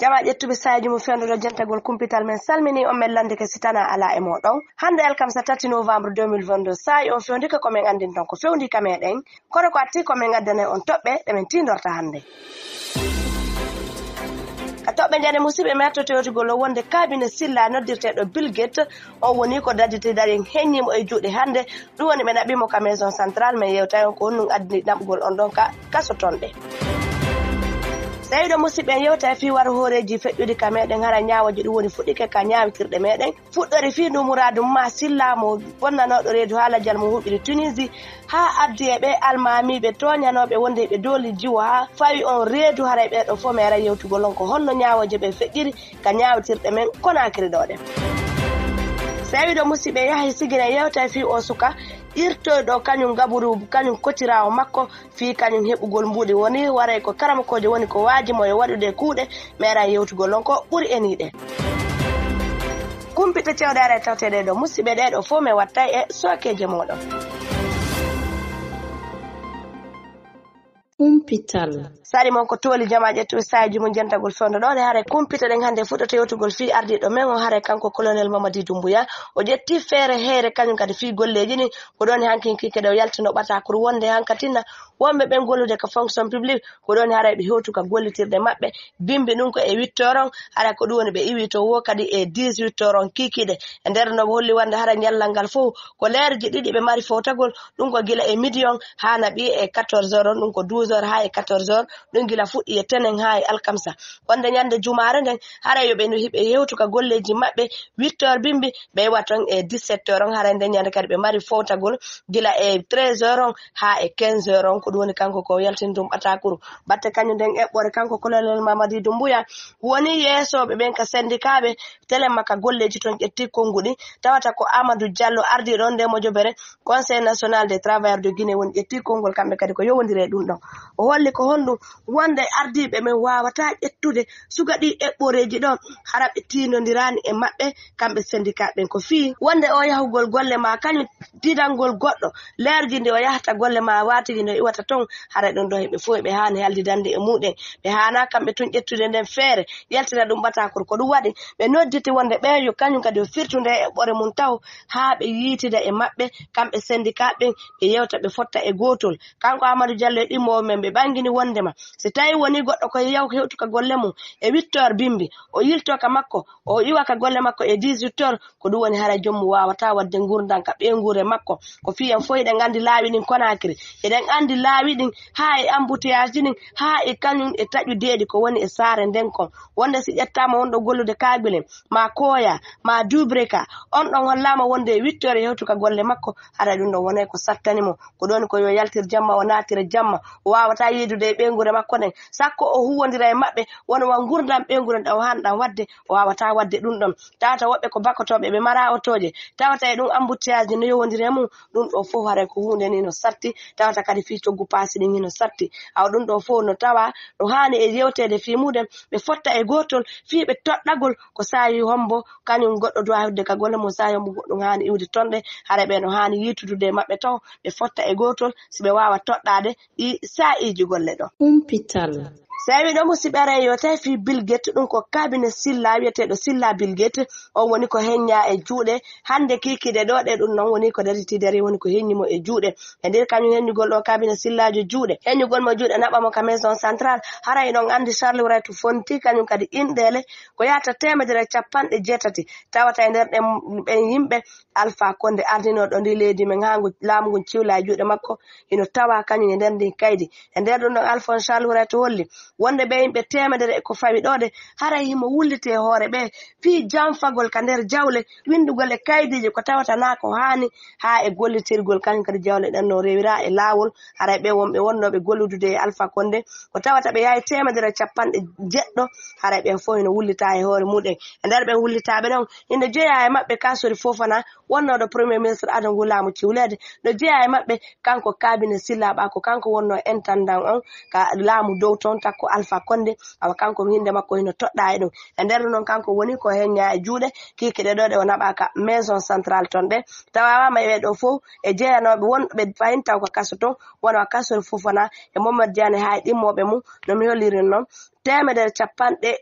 jama ƴettuɓe saji mum fenduɗo jentagol kumpital men salmini on men lande ke sitana ala e moɗon hande alkamisa 3 novembre 2022 sayi on fewndika komin andin ton ko fewndika meɗen kono ko atti komin gaddane on toɓɓe ɗemin tindorta hande a toɓɓe jane musidɓe mettotewtugol o wonde kabine silla noddirteɗo Bill Gates on woni ko dadditidarin heññimo e juuɗe hande ɗum woni ɓe naɓimo ka maison centrale mais yewtawi on ko honnum addini naɓugol on ɗon ka kasotonɗe tawiɗo musidɓe yewta fi war hooreji feƴƴude ka meɗen hara ñawaji ɗum woni fuɗɗike ka ñawitirɗe meɗen fuɗɗori fi ɗum muradum ma silla mo bonnanoɗo reedu haalajal mo huɓiri Tunisie ha addi e ɓe almamiɓe toñanoɓe wonde ɓe dooli jiwo ha fawi on reedu haray ɓeɗo fof mi ara yewtugol on ko honno ñawoje ɓe feƴƴiri ka ñawitirɗe men Conakry ɗoɗe tawiɗo musidɓe yahay sigina yewta fi o suka irtoyɗo kañum gaburu kañum kotirawo makko fi kañum heɓugol mbuɗi woni waray ko karamakoje woni ko waajimo e waɗude kuuɗe mera yewtugol on ko ɓuri eniɗe kumpita cewɗe ara tawteɗe ɗo musidɓe ɗeɗo fof mi wattay e sokeje moɗon kumpital sari mon ko tooli jama ƴettuɓe saji mum jentagol fewndo ɗo hare kumpita ɗen hande fuɗɗata yewtugol fi ardiɗo men o hare kanko colonel Mamadou Doumbouya o ƴetti feere heere kañum kadi fi golleji ni ko ɗon hankinkike ɗo yaltino ɓatakuru wonde hankatinna wonɓe ɓen gollude ko fonction publique ko ɗon hara ɓe hewtu ka gollitirɗe maɓɓe bimbi ɗum ko e 8 heures hara ko ɗum woni ɓe iwi to wo kadi e 18 heures kikiɗe e nder no holli wonde hara ñallal ngal fof ko leerji ɗiɗi ɓe mari fowtagol ɗum ko gila e midi on ha naɓi e 14 heures ɗum ko 12 heures ha e 14 heures ɗum gila fuɗɗi e tenen ha e alkamsa wonde ñande jumare nden hara yoɓe no hiɓe yewtu ka golleji maɓɓe 8 heures bimbi ɓe waton e 17 heures hara nde ñande kadi ɓe mari fowtagol gila e 13 heures ha e 15 heures ko ɗum woni kanko ko yaltindum ɓatakuru batte kañum nden eɓɓore kanko colonel Mamadou Doumbouya woni yeesoɓe ɓen ka syndicat telema ka golleji ton ƴetti konguɗi tawata ko Amadou Diallo ardi ɗon nde mo jobere conseil national des travailleurs de Guinée woni ƴetti kongol kamɓe kadi ko yowodire ɗum ɗon o holli ko honɗum wonde ardiɓe men wawata ƴettude suga ɗi eɓɓoreji ɗon hara ɓe tinodirani e maɓɓe kamɓe syndicat ɓen ko fi wonde o yahugol golle ma kañum didangol goɗɗo leerji nde o yahata golle ma watigi nde iwata ton hara ɗum ɗo heɓe fof ɓe hani haldidande e muɗen ɓe hana kamɓe tun ƴettude nden feere yaltina ɗum ɓatakor ko ɗum waɗi ɓe nodditi wonde ɓen yo kañum kadi o firtude e eɓɓore mum taw ha ɓe yiitida e maɓɓe kamɓe syndicat ɓen ɓe yewta ɓe fotta e gotol kanko Amadou Diallo e ɗimmowo men ɓe ɓangini wondema si tawi woni goɗɗo ko yaw hewtu ka golle mum e 8 heures bimbi o yilto ka makko o iwa ka golle makko e 18 heures ko ɗum woni hara jommu wawata wadde gurdan ka ɓengure makko ko fiyen fof eɗen andi laawi ɗin Conakry eɗen andi laawi ɗin ha e embouteillage ɗin ha e kañum e taƴudeɗi ko woni e saare nden kon wonde si ƴettama wonɗo gollude kaɓilen ma koya ma dubreka on ɗon hollama wonde e 8 heures hewtu ka golle makko hara ɗum ɗon wonay ko sattanimo ko ɗon ko yo yaltir jamma o natira jamma o wawata yiidude e ɓengure makko nden sakko o huwodira e maɓɓe wona wan gurdam ɓengure ɗam hanɗam wadde o wawata wadde ɗum ɗon tawata woɓɓe ko bakkotoɓe ɓe mara otoje tawata e ɗum embouteillage no yowodire mum ɗum ɗo fof haray ko hunde ni no satti tawata kadi fi coggu paasi ɗin hino satti aw ɗum ɗo fof no tawa no hani e yewtede fi muɗen ɓe fotta e gotol fi ɓe toɗɗagol ko sayi hombo kañum goɗɗo dowa hedde ka golle mum sayi hombo goɗɗum hani iwde tonɗe haray ɓe no hani yitudude maɓɓe taw ɓe fotta e gotol si ɓe wawa toɗɗade ɗi sa'iji golle ɗo kumpital sawi ɗo musidɓe ara yo tawi fi Bill Gates ɗum ko kabine silla wiyeteɗo silla Bill Gates on woni ko heñña e juuɗe hande kikide ɗo ɗe ɗum noon woni ko daritidere woni ko heññimo e juuɗe e nder kañum heññugol ɗo kabine sillajo juuɗe heññugol mo juuɗe naɓamo ka maison centrale haray ɗon andi Charles Wright fonti kañum kadi inɗele ko yahata 180 tawata e nder ɓen yimɓe Alpha Condé ardinoɗo ndi leydi men ha laamu ngu ciwla e juuɗe makko ino tawa kañum e nder ndi kaydi e nder ɗum ɗon Alphonse Charles Wright holli wonde ɓe yimɓe 100 ko fawi ɗode haray himo wullite hoore ɓe fi janfagol ka nder jawle windugol e kaydiji ko tawata na ko hani ha e gollitirgol kañum kadi jawle ɗen no rewira e laawol haray ɓe wonɓe wonnoɓe golludude e Alpha Condé ko tawata ɓe yahi 170 haray ɓen fof no wullita e hoore muɗen e nder ɓen wullitaɓe ɗon ino jeeya e maɓɓe Kansori Fofana wonnoɗo premier ministre Adama Gulama Ciwlede no jeeya e maɓɓe kanko kabine sillaɓa ko kanko wonno intendant on ka laamu dow ton takko Alpha Condé awa kanko hinde makko hino toɗɗa e ɗum e nder non kanko woni ko heñña e juuɗe kikiɗe ɗo ɗe o naɓaka maison centrale ton ɗe tawawama e ɗo fof e jeeyanoɓe wonɓe fayin taw ko kaso ton wona Kansori Fofana e Mamadou Diane ha e ɗimmoɓe mum no mi hollirin noon temedere capanɗe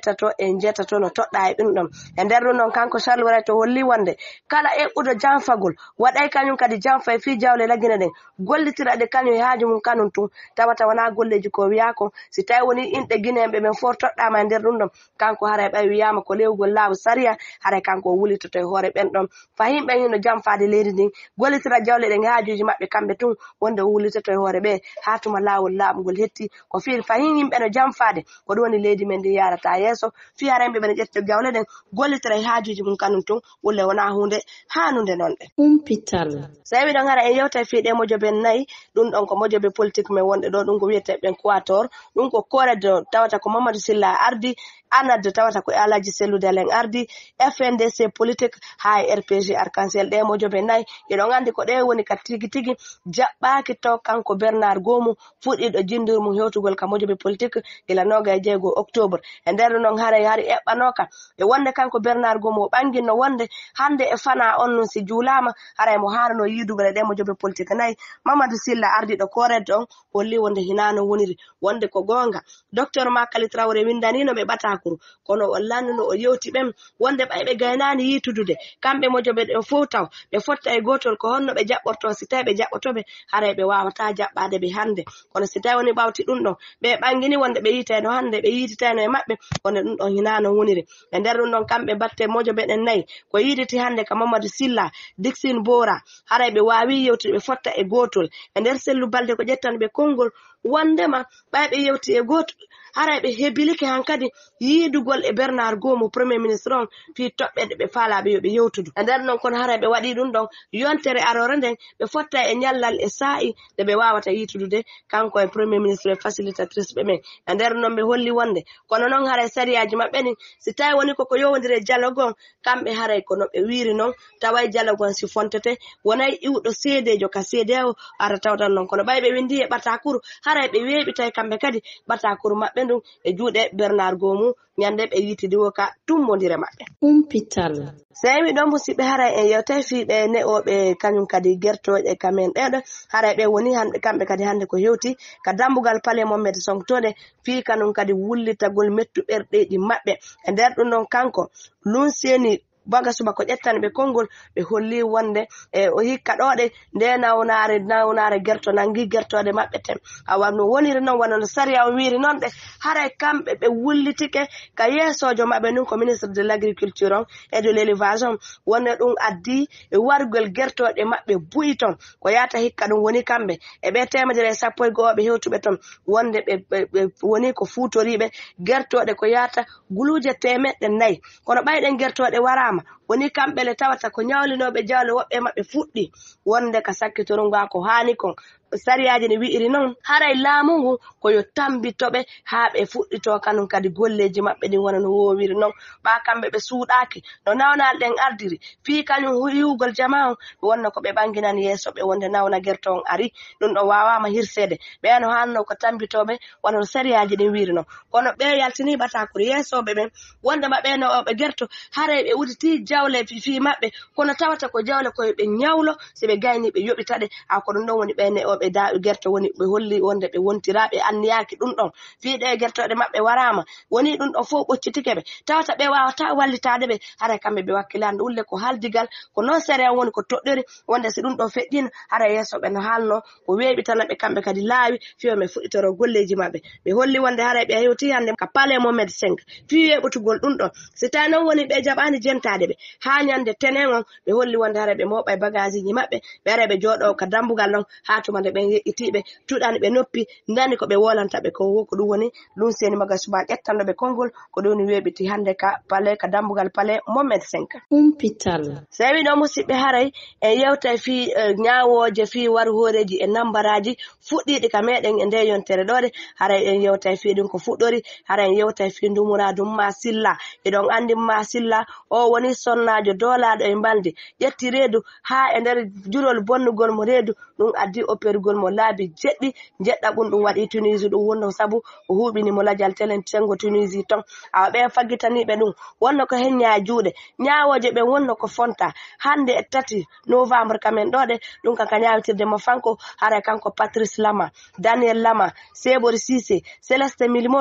jeetato no toɗɗa e ɗum ɗon e nder ɗum ɗon kanko Charles Wray to holli wonde kala eɓɓuɗo janfagol waɗay kañum kadi janfa e fii jawle laggine ɗen gollitira ɗe kañum e haaju mum kanum tun tawata wona golleji ko wiyako si tawi woni inɗe guineɓe ɓen fof toɗɗama e nder ɗum ɗon kanko haray ɓay wiyama ko lewgol laamu sariya haray kanko o wulitoto e hoore ɓen ɗon fayin ɓen hino janfade leydi ndin gollitira jawle ɗen e haajuji maɓɓe kamɓe tun wonde o wulitoto e hoore ɓe ha tuma laawol laaɓugol hetti ko fi fayin yimɓe no janfade ko ɗum woni leydi men ndi yarata yeeso fi haray ɓe ɓene ƴetta jawle ɗen gollitira e haajuji mum kanum tun wulle wona hunde hanude noon ɗe humpital so wi ɗon hara en yewta fiiɗe mojoɓe nayi ɗum ɗon ko mojoɓe politique men wonɗe ɗo ɗum ko wiyete ɓen Quator ɗum ko koredo tawata ko Mamadou Sylla ardi anadde tawata ko Alaji Sellou Dalen ardi FNDC politique ha e RPG Arc-en-Ciel ɗe mojoɓe nayi eɗon andi ko ɗe woni ka tigi tigi jaɓɓaki taw kanko Bernard Gomu fuɗɗiɗo jindir mum hewtugol ka mojoɓe politique gila 26 octobre e nder ɗum hari eɓɓanoka e wonde kanko Bernard Gomu o ɓangginno wonde hande e fana on nun si juulama haray mo harano yidugol e ɗe mojoɓe politique nayi Mamadou Sylla ardiɗo koredde on holli wonde hinano woniri wonde ko gonga docteur Makali Traoré windanino ɓe ɓatakuru kono o lannuno o yewti ɓen wonde ɓayɓe gaynani yitudude kamɓe mojoɓe ɗen fof taw ɓe fotta e gotol ko honno ɓe jaɓɓorto si tawi ɓe jaɓɓotoɓe haray ɓe wawata jaɓɓade ɓe hande kono si tawi woni ɓawti ɗum ɗon ɓe ɓangini wonde ɓe yitayno hande ɓe yititayno e maɓɓe wonde ɗum ɗon hinano woniri e nder ɗum ɗon kamɓe batte mojoɓe ɗen nayi ko yiditi hande ka Mamadou Sylla Dixine Bora haray ɓe wawi yewtude ɓe fotta e gotol e nder Sellou Balde ko ƴettani ɓe konngol wondema ɓayɓe yewti e gotol haray ɓe hebilike hankadi yidugol e Bernard Gomu premier ministre on fi toɓɓe ɓe faalaɓe yoɓe yewtudu e nder noon kono haray ɓe waɗi ɗum ɗon yontere arore nden ɓe fotta e ñallal e sa'i nde ɓe wawata yitudude kanko e premier ministre e facilitatrice ɓe men e nder noon ɓe holli wonde kono noon haray sariyaji maɓɓe ni si tawi woni koko yowodiri e dialogue on kamɓe haray kono ɓe wiiri noon taway dialogue on si fontete wonay iwɗo seedejo ka seede o ara tawtan noon kono ɓay ɓe windi e ɓatakuru haray ɓe weeɓitay kamɓe kadi ɓatakuru maɓɓe ndun e juuɗe Bernard Gomu ñande ɓe yitidiwo ka tummodire maɓɓe humpital so wi ɗon musidɓe haray en yewtay fiiɓe ne'oɓe kañum kadi gertoje kamen ɗeɗo haray ɓe woni hande kamɓe kadi hande ko hewti ka dambugal pale Mohamed Sonktoɗe fi kanum kadi wullitagol mettu ɓerɗeji maɓɓe e nder ɗum ɗon kanko Lunseni baga suba ko ƴettani ɓe konngol ɓe holli wonde e o hikka ɗoɗe nde nawnare gerto nangi gertode maɓɓe tem awa no woniri noon wona no sariya o wiiri noon ɗe haray kamɓe ɓe wullitike ka yeesojo maɓɓe nun ko ministre de l' agriculture on et de l' élevage on wonde ɗum addi e wargol gertoɗe maɓɓe buyi ton ko yata hikka ɗum woni kamɓe e ɓe 110 ɓe hewtuɓe ton wonde ɓe woni ko futoriɓe gertoɗe ko yata guluje 400 kono ɓayɗen gertoɗe warama woni kamɓe le tawata ko ñawlinoɓe jawle woɓɓe maɓɓe fuɗɗi wonde ka sakkitorunga ko hani kon sariyaji ne wi'iri noon haray laamu ngu koyo tambitoɓe haa ɓe fuɗɗito kanum kadi golleji maɓɓe ɗin wona no wowiri noon ɓa kamɓe ɓe suuɗaki no nawnal ɗen ardiri fii kañum yiwgol jama on wonno ko ɓe ɓanginani yeeso ɓe wonde nawna gerto on ari ɗum ɗo wawama hirsede ɓeno hanno ko tambitoɓe wona no sariyaji ɗin wiiri noon kono ɓe yaltini ɓatakuru yeesoɓe ɓen wondema ɓeno oɓe gerto haray ɓe uditi jawle fii maɓɓe kono tawata ko jawle koye ɓe ñawlo si ɓe gayni ɓe yoɓitaɗe ko ɗum ɗon woni ɓene oɓe da gerto woni ɓe holli wonde ɓe wontira ɓe anniyaki ɗum ɗon fiiɗe gertoɗe maɓɓe warama woni ɗum ɗon fof ɓoccitikeɓe tawata ɓe wawata wallitade ɓe haray kamɓe ɓe wakkilande ulle ko haldigal ko non sérieux woni ko toɗɗori wonde si ɗum ɗon feƴƴino haray yeesoɓe no haalno ko weeɓitanaɓe kamɓe kadi laawi fiyo ɓe fuɗɗitoro golleji maɓɓe ɓe holli wonde haray ɓe hewti hande ka palais Mohamed 5 fi weɓutugol ɗum ɗon si tawi noon woni ɓe jaɓani jentade ɓe ha ñande tenen on ɓe holli wonde haray ɓe moɓa e bagage ji maɓɓe ɓe haray ɓe jooɗo ka dambugal ɗon ha tuma nde ɓe yeƴƴitiɓe tuɗani ɓe noppi ndani ko ɓe wolantaɓe ko ɗum woni Lunseni Maga Suba ƴettannoɓe konngol ko ɗum woni weɓiti hande ka palais ka dambugal palais Mohamed 5 humpital so wi ɗo musidɓe haray en yewtay fi ñawoje fi war horeji e nambaraji fuɗɗiɗi ka meɗen e nde yontere ɗoɗe haray en yewtay fi ɗum ko fuɗɗori haray en yewtay fi ndumuradum Ma Sylla eɗon andi Ma Sylla o woni sonnajo dolaɗo e mbaldi ƴetti reedu ha e nder jurol bonnugol mo reedu ɗum addi opérugol mo laabi jeɗɗi jeɗɗa ɗum waɗi Tunisie ɗum wonno sabu o huɓini mo ladial telen sengo Tunisie ton awa ɓe faggitaniɓe ɗum wonno ko henña juuɗe ñawoje ɓe wonno ko fonta hande e 3 novembre kamen ɗoɗe ɗum kanka ñawitirde mo fanko haray kanko Patrice Lama Daniel Lama Sebori Cissé Céleste Milimono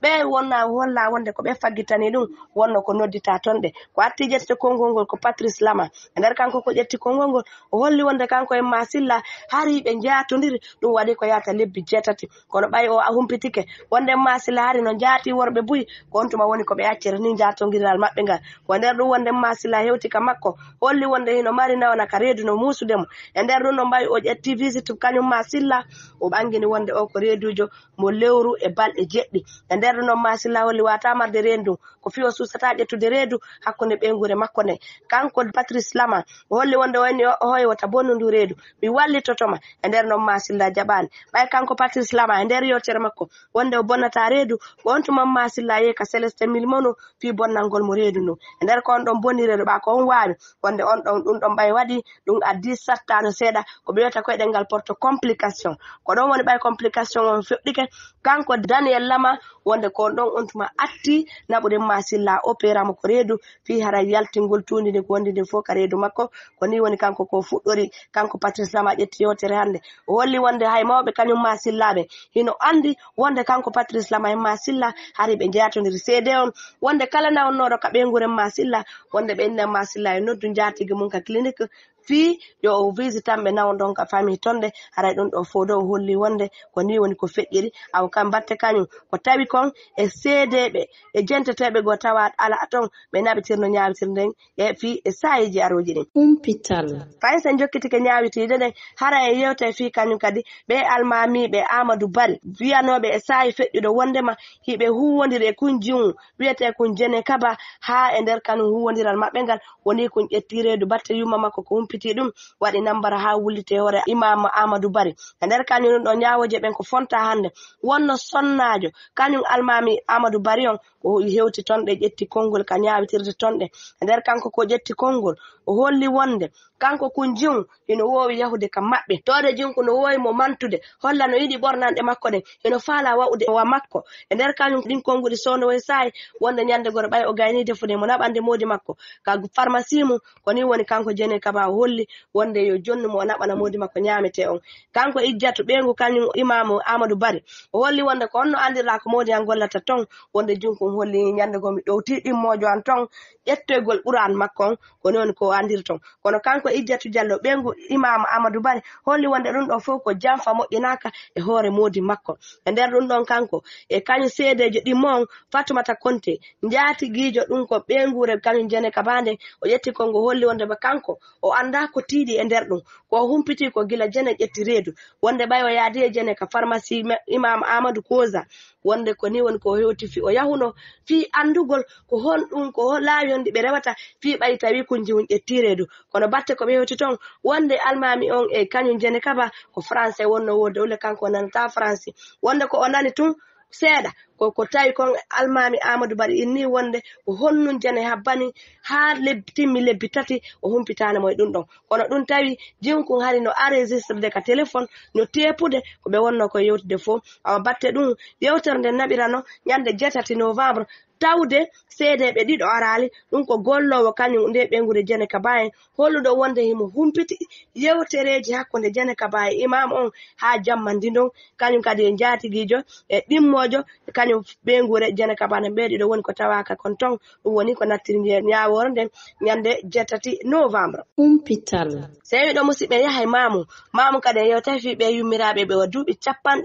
ɓe wonna holla wonde ko ɓe faggitani ɗum wonno ko noddita tonɗe ko atti ƴettete konngol ngol ko Patrice Lama e nder kanko ko ƴetti konngol ngol o holli wonde kanko e Masilla hari ɓe jaatodiri ɗum waɗi ko yata lebbi 7 kono ɓay o a humpitike wonde Masilla hari no jaati worɓe buyi ko on tuma woni ko ɓe accere ni jaatodiral maɓɓe ngal ko nder ɗum wonde Masilla hewti ka makko holli wonde hino mari nawna ka reedu no musudemo e nder ɗum no mbawi o ƴetti visite kañum Masilla o ɓangini wonde o ko reedujo mo lewru e balɗe 7 e nder ɗum noon Masilla holli wata marde reedu ko fi o susata ƴettude reedu hakkunde ɓengure makko nde kanko Patrice Lama o holli wonde wayni o hoywata bonnundu reedu mi wallitotoma e nder noon Masilla jaɓani ɓay kanko Patrice Lama e nder yewtere makko wonde o bonnata reedu ko on tuma Masilla yehi ka Célestin Milmono fi bonnalngol mo reedu ndu e nder ko on ɗon bonni reedu ɓa ko on wawi wonde on ɗon ɗum ɗon ɓay waɗi ɗum addi sattano seeɗa ko ɓe wiyata koyɗel ngal porte complication ko ɗon woni ɓay complication on feƴƴike kanko Daniel Lama wonde ko ɗon on tuma atti naɓude Masilla opéra mo ko reedu fi hara yaltingol tundinde ko wondinde fof ka reedu makko ko ni woni kanko ko fuɗɗori kanko Patrice Lama ƴetti yewtere hande o holli wonde hay mawɓe kañum Masillaɓe hino andi wonde kanko Patrice Lama e Masilla hari ɓe jatodiri seede on wonde kala nawnoɗo ka ɓenguren Masilla wonde ɓe inne Masilla e noddu jatigi mum ka clinique fi yo o visitamɓe nawdon ka famille tonde haray ɗum ɗo fodo o holli wonde ko ni woni ko feƴƴiri aw kam batte kañum ko tawi kon e seedeɓe e jenteteɓe go tawa ala ton ɓe naɓitirno ñawitirden e fi e sayiji aroji ɗin Humpital fay sen jokkitike ñawitiɗe ɗen hara e yewte fi kañum kadi ɓe almamiɓe Amadou Bari wiyanoɓe e sayi feƴƴuɗo wondema hiɓe huwodiri e kun jiwu wiyete kun Jene Kaba ha e nder kanum huwodiral maɓɓe ngal woni kun ƴetti reedu batte yumma makko ko humpiti ɗum waɗi nambara ha wullite hoore Imam Amadou Bari e nder kañum ɗum ɗo ñawoje ɓen ko fonta hande wonno sonnajo kañum almami Amadou Bari on o hewti ton ɗe ƴetti konngol ka ñawitirde tonɗe e nder kanko ko ƴetti konngol o holli wonde kanko kun jiwu hino wowi yahude ka maɓɓe tode jinko no wowi mo mantude holla no yiɗi ɓornanɗe makko ɗen hino faala wa'ude wa makko e nder kañum ɗin konguɗi sowno way sayi wonde ñande gore ɓay o gayni defude mo naɓande modi makko ka pharmacie mum koni woni kanko Jene Kaba o holli wonde yo jonnu mo o naɓana modi makko ñamete on kanko Ijjatu ɓengu kañum Imamu Amadou Bari o holli wonde ko onno andirɗa ko modi an gollata ton wonde jinko holli ñande go mi ɗowti ɗimmojo an ton ƴettoygol ɓuran makko on koni woni ko andir ton kono kanko Ijjatu Diallo ɓengu Imam Amadou Bari holli wonde ɗum ɗo fof ko jamfa moƴƴinaka e hoore modi makko e nder ɗum ɗon kanko e kañum seedejo ɗimmo on Fatoumata Konté jaatigijo ɗum ko ɓengure kañum Jene Kaba nde o ƴetti kongo holli wonde ba kanko o anda ko tiiɗi e nder ɗum ko humpiti ko gila Jene ƴetti reedu wonde ɓay o yaadi e Jene ka pharmacie Imam Amadou Koza wonde ko ni woni ko hewti fi o yahuno fi andugol ko hon ɗum ko laawi on ɗi ɓe rewata fi ɓay tawi kun jiwun ƴetti reedu kono batte ko ɓe hewti ton wonde almami on e kañum Jene Kaba ko français wonno wode wole kanko nanata français wonde ko o nani tun seeɗa ko tawi kon almami Amadou Bari inni wonde ko honnun Jene habbani ha timmi lebbi 3 o humpitane moye ɗum ɗon kono ɗum tawi jinkun hari no enregistre de ka téléphone no tepude ko ɓe wonno ko yewtude fof awa batte ɗum yewtere nde naɓirano ñande 7 novembre tawde seedeɓe ɗiɗo arali ɗum ko gollowo kañum nde ɓengude Jene Kaba en holluɗo wonde himo humpiti yewtereji hakkunde Jene Kaba e imam on ha jamma ndindon kañum kadi e jaatigijo e ɗimmojo kañum ɓengure Jene Kaba ne ɓeɗiɗo woni ko tawaka kon ton ɗum woni ko nattiri ñawore nden ñande 7 novembre Humpital sewi ɗo musidɓe yahay mamu kadi e yewta fi ɓe yummiraɓe ɓe wa duuɓi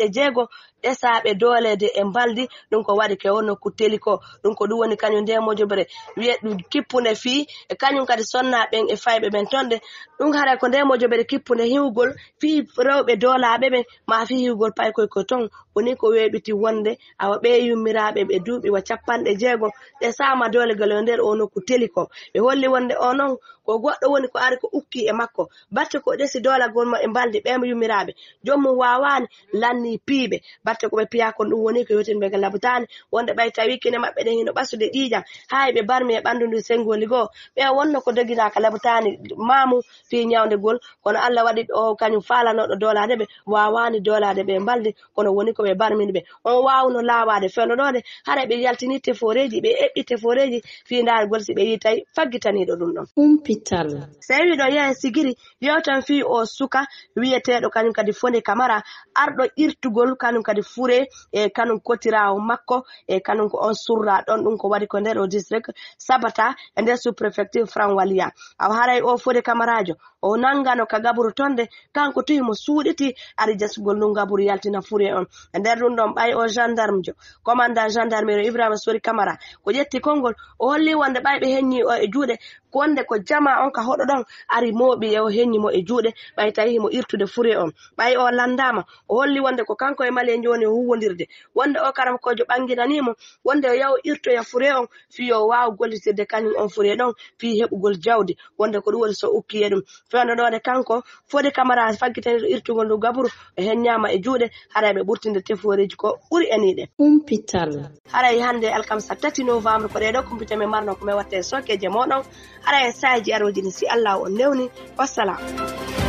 60 ɗesaɓe dolede e mbaldi ɗum ko waɗi ke wonno kutteli ko ɗum ko ɗum woni kañum nde mojobre wiye ɗum kippune fi e kañum kadi sonnaɓen e fayɓe ɓen tonɗe ɗum haray ko nde mojobre kippune hiwgol fi rewɓe dolaɓe ɓen ma fi hiwgol paykoy ko ton woni ko weɓiti wonde awa ɓe yummiraɓe ɓe duuɓi wa 60 ɗesama dolegal e nder o nokku teli ko ɓe holli wonde o noon ko goɗɗo woni ko ari ko ukki e makko batte ko ɗesi dolagol mo e mbaldi ɓe yummiraɓe jommum wawani lanni piiɓe batte ko ɓe piya kon ɗum woni ko yewtinɓe ga labtani wonde ɓay tawi kine maɓɓe ɗen hino ɓasude ƴiƴam hay ɓe barmi e ɓandu ndu sengoli goo ɓe wonno ko doginaka labtani mamu fi ñawdegol kono Allah waɗi o kañum falanoɗo dolade ɓe wawani dolade ɓe mbaldi kono woni ko ɓe barmini ɓe on wawno lawade fenoɗode hara ɓe yaltini teforeji ɓe eɓɓi teforeji fi dargol si ɓe yi tawi faggitaniɗo ɗum ɗon Humpital sewi ɗo yaha sigiri yewtan fi o suka wiyeteɗo kañum kadi Fone Camara arɗo ƴirtugol kañum kadi kadi fure e kanum kotirawo makko e kanum ko on surra ɗon ɗum ko waɗi ko nder o district Sabata e nder sous préfecture Franc Walia aw haray o Fode Camarajo o nangano ka gaburu tonde kanko tuhi mo suuɗiti ari jasugol ndu gaburu yaltina fure on e nder ɗum ɗon ɓay o gendarme jo commandant gendarmerie Ibrahima Sori Camara ko ƴetti konngol o holli wonde ɓay ɓe henñi o e juuɗe wonde ko jama on ka hoɗo ɗon ari mooɓi e o henñi mo e juuɗe ɓay tawi mo irtude fure on ɓay o landama o holli wonde ko kanko e mali joni huwodirde wonde o karam kojo ɓanginanimo wonde o yaw irtoya fure on fi o wawa gollitirde kañum on fure ɗon fi heɓugol jawdi wonde ko ɗum woni so ukkiye ɗum fewno ɗone kanko Fode Camara faggitaniɗo irtugol ndu gaburu e henñama e juuɗe haray ɓe ɓurtinde teforeji ko ɓuri eniɗe kumpital haray hande alkamisa 3 novembre ko ɗeɗo kumpita men marno ko men watte sokkeje moɗon haray e sahaji aroji ni si Allah o newni wassalam